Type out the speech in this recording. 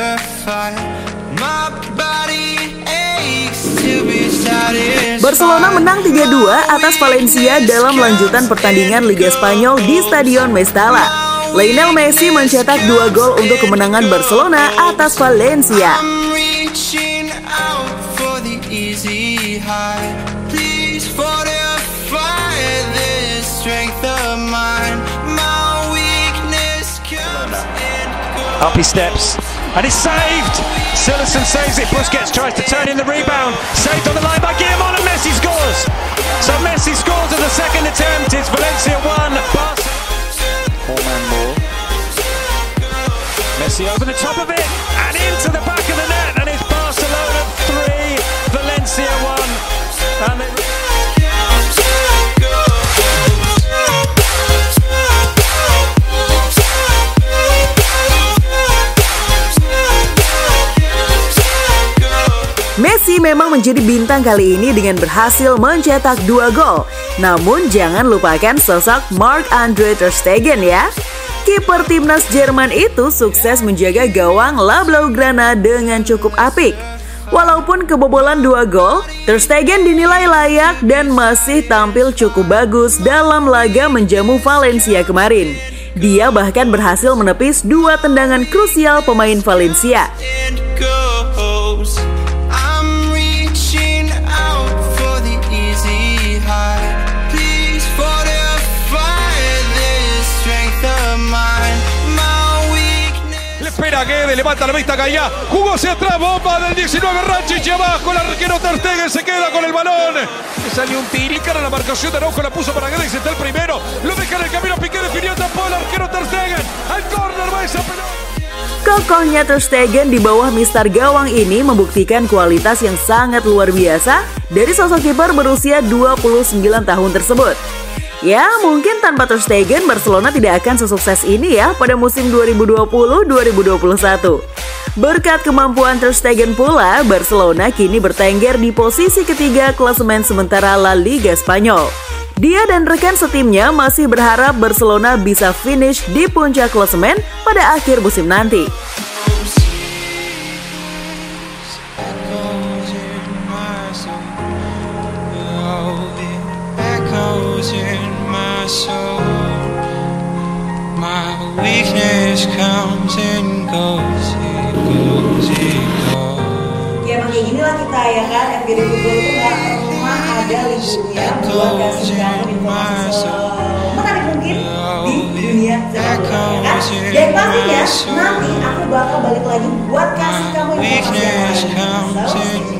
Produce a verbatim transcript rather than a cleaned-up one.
terrified. My body aches to be satisfied. Barcelona menang tiga dua atas Valencia dalam lanjutan pertandingan Liga Spanyol di Stadion Mestalla. Lionel Messi mencetak dua gol untuk kemenangan Barcelona atas Valencia. I'm reaching out for the easy high. Please fortify this strength of mine. My weakness comes and goes. Up he steps, and it's saved! Sillerson saves it, Busquets tries to turn in the rebound. Saved on the line by Guillamon, and Messi scores! So Messi scores at the second attempt, it's Valencia one. Four-man ball. Messi over the top of it, and into the back of the net, and it's Barcelona three, Valencia one. And they... Messi memang menjadi bintang kali ini dengan berhasil mencetak dua gol. Namun jangan lupakan sosok Marc-Andre ter Stegen ya. Kiper timnas Jerman itu sukses menjaga gawang La Blaugrana dengan cukup apik. Walaupun kebobolan dua gol, ter Stegen dinilai layak dan masih tampil cukup bagus dalam laga menjamu Valencia kemarin. Dia bahkan berhasil menepis dua tendangan krusial pemain Valencia. Espera Guede, levanta la vista Gaya, jugó hacia atrás, bomba del diecinueve, Rakitic abajo, el arquero ter Stegen se queda con el balón. Le salió un tiricar a la marcación de Araujo, la puso para Guede y se está el primero. Lo deja en el camino, Piqué definió, tapó el arquero ter Stegen. Al córner va esa pelota. Kokohnya ter Stegen di bawah mister gawang ini membuktikan kualitas yang sangat luar biasa dari sosok kiper berusia dua puluh sembilan tahun tersebut. Ya, mungkin tanpa ter Stegen, Barcelona tidak akan sesukses ini ya pada musim dua ribu dua puluh dua ribu dua puluh satu. Berkat kemampuan ter Stegen pula, Barcelona kini bertengger di posisi ketiga klasemen sementara La Liga Spanyol. Dia dan rekan setimnya masih berharap Barcelona bisa finish di puncak klasemen pada akhir musim nanti. Ya emang kayak gini lah kita ya kan, F G D Football itu gak pernah ada liburnya buat kasih kamu informasi menarik mungkin di dunia sepak bola ya kan. Dan pastinya nanti aku bakal balik lagi buat kasih kamu informasi yang lain. So,